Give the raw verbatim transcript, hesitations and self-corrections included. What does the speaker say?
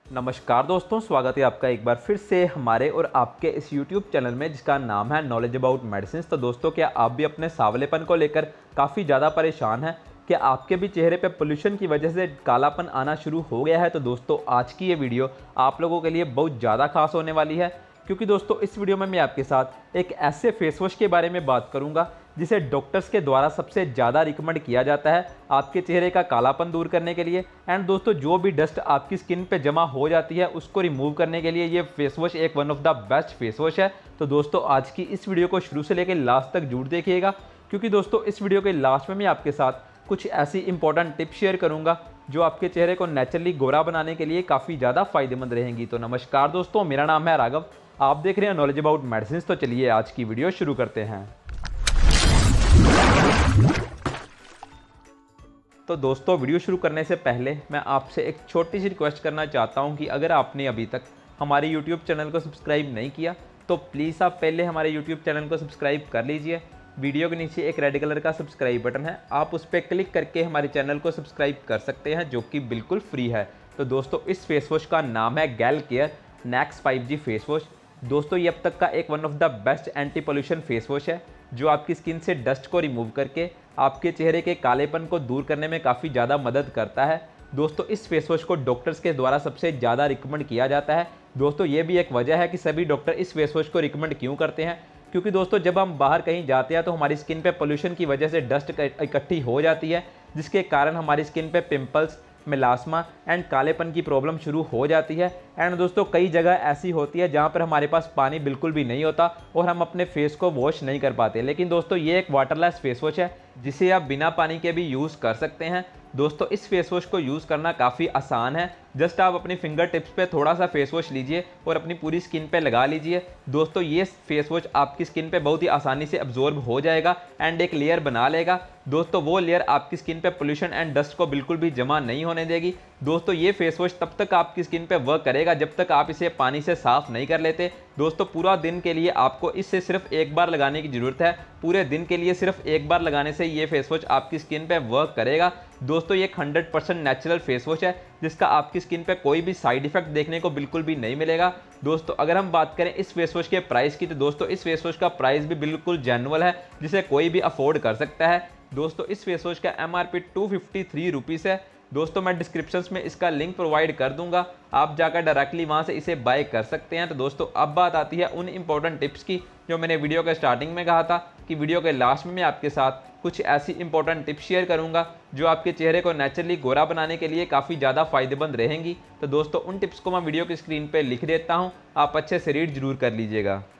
नमस्कार दोस्तों, स्वागत है आपका एक बार फिर से हमारे और आपके इस यूट्यूब चैनल में जिसका नाम है नॉलेज अबाउट मेडिसिन। तो दोस्तों, क्या आप भी अपने सांवलेपन को लेकर काफ़ी ज़्यादा परेशान हैं? क्या आपके भी चेहरे पे पोल्यूशन की वजह से कालापन आना शुरू हो गया है? तो दोस्तों, आज की ये वीडियो आप लोगों के लिए बहुत ज़्यादा खास होने वाली है, क्योंकि दोस्तों इस वीडियो में मैं आपके साथ एक ऐसे फेस वॉश के बारे में बात करूंगा जिसे डॉक्टर्स के द्वारा सबसे ज़्यादा रिकमेंड किया जाता है आपके चेहरे का कालापन दूर करने के लिए। एंड दोस्तों, जो भी डस्ट आपकी स्किन पे जमा हो जाती है उसको रिमूव करने के लिए ये फेस वॉश एक one of the best face wash है। तो दोस्तों, आज की इस वीडियो को शुरू से लेकर लास्ट तक जरूर देखिएगा, क्योंकि दोस्तों इस वीडियो के लास्ट में मैं आपके साथ कुछ ऐसी इंपॉर्टेंट टिप्स शेयर करूंगा जो आपके चेहरे को नेचुरली गोरा बनाने के लिए काफ़ी ज़्यादा फायदेमंद रहेंगी। तो नमस्कार दोस्तों, मेरा नाम है राघव, आप देख रहे हैं नॉलेज अबाउट मेडिसिन। तो चलिए आज की वीडियो शुरू करते हैं। तो दोस्तों, वीडियो शुरू करने से पहले मैं आपसे एक छोटी सी रिक्वेस्ट करना चाहता हूं कि अगर आपने अभी तक हमारे यूट्यूब चैनल को सब्सक्राइब नहीं किया तो प्लीज़ आप पहले हमारे यूट्यूब चैनल को सब्सक्राइब कर लीजिए। वीडियो के नीचे एक रेड कलर का सब्सक्राइब बटन है, आप उस पर क्लिक करके हमारे चैनल को सब्सक्राइब कर सकते हैं, जो कि बिल्कुल फ्री है। तो दोस्तों, इस फेस वॉश का नाम है गेल केयर नेक्स फाइव जी फेस वॉश। दोस्तों, ये अब तक का एक one of the best anti pollution face wash है जो आपकी स्किन से डस्ट को रिमूव करके आपके चेहरे के कालेपन को दूर करने में काफ़ी ज़्यादा मदद करता है। दोस्तों, इस फेस वॉश को डॉक्टर्स के द्वारा सबसे ज़्यादा रिकमेंड किया जाता है। दोस्तों, ये भी एक वजह है कि सभी डॉक्टर इस फेस वॉश को रिकमेंड क्यों करते हैं, क्योंकि दोस्तों जब हम बाहर कहीं जाते हैं तो हमारी स्किन पे पोल्यूशन की वजह से डस्ट इकट्ठी हो जाती है, जिसके कारण हमारी स्किन पे पिंपल्स, मेलास्मा एंड कालेपन की प्रॉब्लम शुरू हो जाती है। एंड दोस्तों, कई जगह ऐसी होती है जहाँ पर हमारे पास पानी बिल्कुल भी नहीं होता और हम अपने फेस को वॉश नहीं कर पाते। लेकिन दोस्तों, ये एक वाटरलेस फेस वॉश है जिसे आप बिना पानी के भी यूज़ कर सकते हैं। दोस्तों, इस फेस वॉश को यूज़ करना काफ़ी आसान है। जस्ट आप अपनी फिंगर टिप्स पे थोड़ा सा फेस वॉश लीजिए और अपनी पूरी स्किन पे लगा लीजिए। दोस्तों, ये फेस वॉश आपकी स्किन पे बहुत ही आसानी से अब्जॉर्ब हो जाएगा एंड एक लेयर बना लेगा। दोस्तों, वो लेयर आपकी स्किन पे पोल्यूशन एंड डस्ट को बिल्कुल भी जमा नहीं होने देगी। दोस्तों, ये फेस वॉश तब तक आपकी स्किन पे वर्क करेगा जब तक आप इसे पानी से साफ नहीं कर लेते। दोस्तों, पूरा दिन के लिए आपको इसे सिर्फ एक बार लगाने की ज़रूरत है। पूरे दिन के लिए सिर्फ एक बार लगाने से ये फेस वॉश आपकी स्किन पे वर्क करेगा। दोस्तों, ये एक hundred percent natural face wash है जिसका आपकी स्किन पे कोई भी साइड इफेक्ट देखने को बिल्कुल भी नहीं मिलेगा। दोस्तों, अगर हम बात करें इस फेस वॉश के प्राइस की, तो दोस्तों इस फेस वॉश का प्राइस भी बिल्कुल जेन्युइन है, जिसे कोई भी अफोर्ड कर सकता है। दोस्तों, इस फेस वॉश का M R P two fifty three rupees है। दोस्तों, मैं डिस्क्रिप्शन में इसका लिंक प्रोवाइड कर दूंगा, आप जाकर डायरेक्टली वहां से इसे बाय कर सकते हैं। तो दोस्तों, अब बात आती है उन इंपॉर्टेंट टिप्स की जो मैंने वीडियो के स्टार्टिंग में कहा था कि वीडियो के लास्ट में मैं आपके साथ कुछ ऐसी इंपॉर्टेंट टिप्स शेयर करूंगा जो आपके चेहरे को नेचुरली गोरा बनाने के लिए काफ़ी ज़्यादा फायदेमंद रहेंगी। तो दोस्तों, उन टिप्स को मैं वीडियो की स्क्रीन पर लिख देता हूँ, आप अच्छे से रीड जरूर कर लीजिएगा।